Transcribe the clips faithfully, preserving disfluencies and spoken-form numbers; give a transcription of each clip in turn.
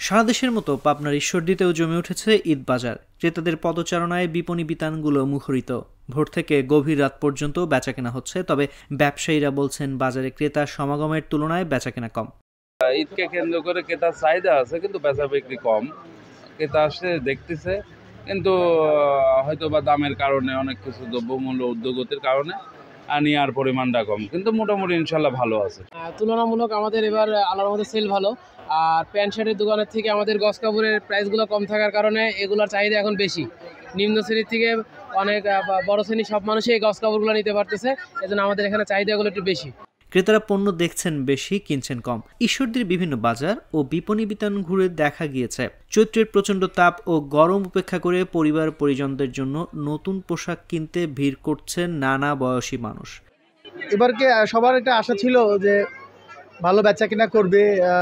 সারা দেশের মতো পাবনার ঈশ্বরদীতেও জমে উঠেছে ঈদ বাজার। ক্রেতাদের পদচারণায় বিপণী বিতানগুলো মুখরিত। ভোর থেকে গভীর রাত পর্যন্ত বেচাকেনা হচ্ছে, তবে ব্যবসায়ীরা বলছেন বাজারে ক্রেতা সমাগমের তুলনায় বেচাকেনা কম। ঈদকে কেন্দ্র করে ক্রেতার চাহিদা আছে, কিন্তু বেচা বিক্রি কম। ক্রেতা আসছে, দেখতেছে, কিন্তু হয়তো বা দামের কারণে, অনেক কিছু দ্রব্যমূল্য ঊর্ধ্বগতির কারণে নেওয়ার পরিমাণটা কম, কিন্তু মোটামুটি ইনশাল্লাহ ভালো আছে। তুলনামূলক আমাদের এবার আল্লাহর মধ্যে সেল ভালো। আর প্যান্ট শার্টের দোকানের থেকে আমাদের গজ কাপড়ের প্রাইসগুলো কম থাকার কারণে এগুলোর চাহিদা এখন বেশি। নিম্ন শ্রেণীর থেকে অনেক বড় শ্রেণীর সব মানুষই এই গজ কাপড়গুলো নিতে পারতেছে, এজন্য আমাদের এখানে চাহিদাগুলো একটু বেশি। ক্রেতারা পণ্য দেখছেন বেশি, কিনছেন কম। ঈশ্বরদীর বিভিন্ন বাজার ও বিপণী বিতান ঘুরে দেখা গিয়েছে চৈত্রের প্রচণ্ড তাপ ও গরম উপেক্ষা করে পরিবার পরিজনদের জন্য নতুন পোশাক কিনতে ভিড় করছেন নানা বয়সী মানুষ। এবারকে সবার একটা আশা ছিল যে ভালো বেচা কেনা করবে,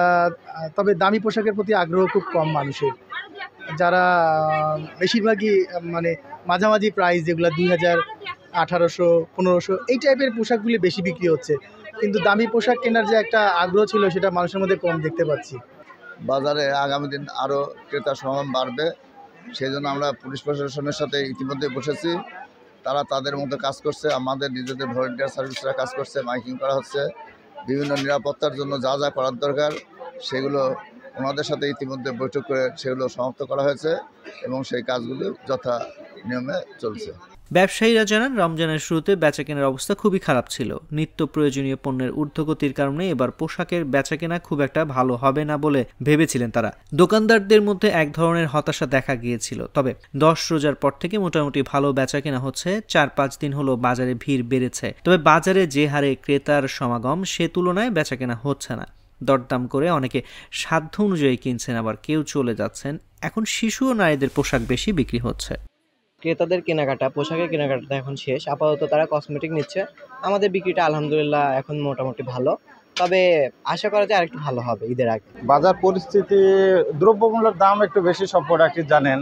তবে দামি পোশাকের প্রতি আগ্রহ খুব কম মানুষের। যারা বেশিরভাগই মানে মাঝামাঝি প্রাইস, যেগুলো দুই হাজার আঠারোশো পনেরোশো এই টাইপের পোশাকগুলি বেশি বিক্রি হচ্ছে, কিন্তু দামি পোশাক কেনার যে একটা আগ্রহ ছিল সেটা মানুষের মধ্যে কম দেখতে পাচ্ছি। বাজারে আগামী দিন আরও ক্রেতা সমাগম বাড়বে, সেই জন্য আমরা পুলিশ প্রশাসনের সাথে ইতিমধ্যে বসেছি। তারা তাদের মতো কাজ করছে, আমাদের নিজেদের ভলেন্টিয়ার সার্ভিসরা কাজ করছে, মাইকিং করা হচ্ছে, বিভিন্ন নিরাপত্তার জন্য যা যা করার দরকার সেগুলো ওনাদের সাথে ইতিমধ্যে বৈঠক করে সেগুলো সমাপ্ত করা হয়েছে এবং সেই কাজগুলো যথা নিয়মে চলছে। ব্যবসায়ীরা জানান, রমজানের শুরুতে বেচাকেনার অবস্থা খুবই খারাপ ছিল। নিত্য প্রয়োজনীয় পণ্যের ঊর্ধ্বগতির কারণে এবার পোশাকের বেচাকেনা খুব একটা ভালো হবে না বলে ভেবেছিলেন তারা। দোকানদারদের মধ্যে এক ধরনের হতাশা দেখা গিয়েছিল। তবে দশ রোজার পর থেকে মোটামুটি ভালো বেচাকেনা হচ্ছে। চার পাঁচ দিন হলো বাজারে ভিড় বেড়েছে, তবে বাজারে যে হারে ক্রেতার সমাগম সে তুলনায় বেচাকেনা হচ্ছে না। দরদাম করে অনেকে সাধ্য অনুযায়ী কিনছেন, আবার কেউ চলে যাচ্ছেন। এখন শিশু ও নারীদের পোশাক বেশি বিক্রি হচ্ছে। ক্রেতাদের কেনাকাটা, পোশাকের কেনাকাটা এখন শেষ, আপাতত তারা কসমেটিক নিচ্ছে। আমাদের বিক্রিটা আলহামদুলিল্লাহ এখন মোটামুটি ভালো, তবে আশা করা যায় আরেকটু ভালো হবে ঈদের আগে। বাজার পরিস্থিতি, দ্রব্যমূল্যের দাম একটু বেশি, সব প্রোডাক্টই জানেন।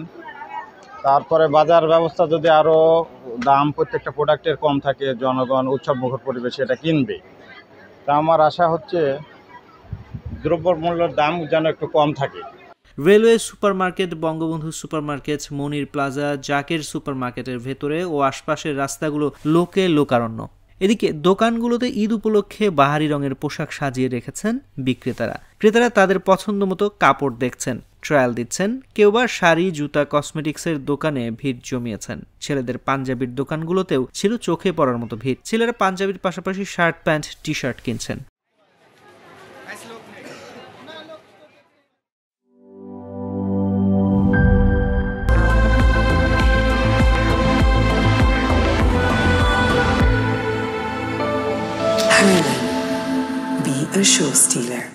তারপরে বাজার ব্যবস্থা যদি আরও দাম প্রত্যেকটা প্রোডাক্টের কম থাকে, জনগণ উৎসব মুখর পরিবেশে এটা কিনবে। তা আমার আশা হচ্ছে দ্রব্যমূল্যের দাম যেন একটু কম থাকে। Railway supermarket, Bangabandhu supermarket, Monir plaza, Zaker সুপারমার্কেটের ভেতরে ও আশপাশের রাস্তাগুলো লোকে লোকারণ্য। এদিকে দোকানগুলোতে ঈদ উপলক্ষে বাহারি রঙের পোশাক সাজিয়ে রেখেছেন বিক্রেতারা। ক্রেতারা তাদের পছন্দ মতো কাপড় দেখছেন, ট্রায়াল দিচ্ছেন। কেউ বা শাড়ি, জুতা, কসমেটিক্সের দোকানে ভিড় জমিয়েছেন। ছেলেদের পাঞ্জাবির দোকানগুলোতেও ছিল চোখে পড়ার মতো ভিড়। ছেলেরা পাঞ্জাবির পাশাপাশি শার্ট, প্যান্ট, টি শার্ট কিনছেন। Be a show stealer.